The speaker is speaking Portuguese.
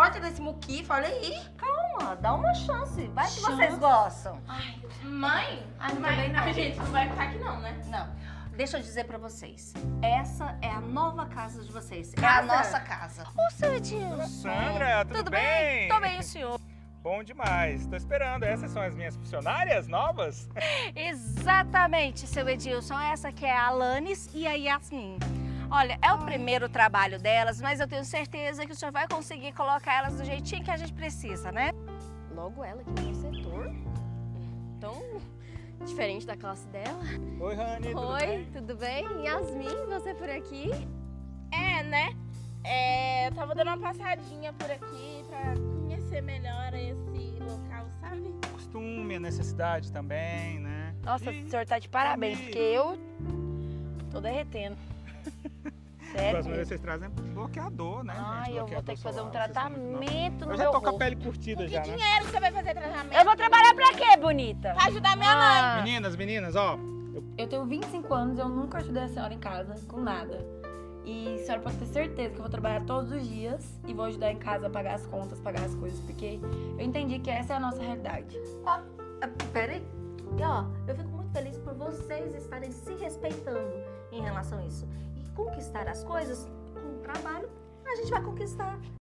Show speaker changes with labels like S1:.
S1: forte desse muquifo, olha aí.
S2: Calma, dá uma chance. Vai que vocês gostam.
S3: Ai, mãe,
S2: Não
S3: mas
S2: também não.
S3: a gente não vai ficar aqui não, né?
S2: Não, deixa eu dizer pra vocês. Essa é a nova casa de vocês. É
S1: Casa?
S2: a nossa casa.
S4: Ô, seu Edilson.
S5: Sandra, tudo bem?
S4: Tô bem, senhor.
S5: Bom demais. Tô esperando. Essas são as minhas funcionárias novas?
S4: Exatamente, seu Edilson. Essa aqui é a Alanis e a Yasmin. Olha, é o primeiro trabalho delas, mas eu tenho certeza que o senhor vai conseguir colocar elas do jeitinho que a gente precisa, né?
S6: Logo ela que tem um setor tão diferente da classe dela.
S5: Oi, Rani, tudo
S6: Oi,
S5: bem?
S6: tudo bem? Yasmin, você por aqui?
S3: É, né? Eu tava dando uma passadinha por aqui pra conhecer melhor esse local, sabe?
S5: Costume, a necessidade também, né?
S4: Nossa,
S5: E
S4: o senhor tá de parabéns,
S5: comi.
S4: porque eu tô derretendo. Sério
S5: Próxima vez
S4: mesmo.
S5: vocês trazem bloqueador, né?
S4: Ai,
S5: gente?
S4: eu vou ter
S5: Bloqueador
S4: que fazer um
S5: solar, vocês são muito novos.
S4: tratamento no
S5: Eu já
S4: meu
S5: tô com a
S4: rosto.
S5: pele curtida já, né?
S3: Dinheiro que você vai fazer tratamento
S4: Eu vou trabalhar pra quê, bonita?
S3: pra ajudar minha mãe.
S5: Meninas, ó.
S7: Eu tenho 25 anos e eu nunca ajudei a senhora em casa com nada. E a senhora pode ter certeza que eu vou trabalhar todos os dias e vou ajudar em casa a pagar as contas, pagar as coisas, porque eu entendi que essa é a nossa realidade.
S2: Peraí. E ó, eu fico muito feliz por vocês estarem se respeitando em relação a isso. E conquistar as coisas com o trabalho, a gente vai conquistar.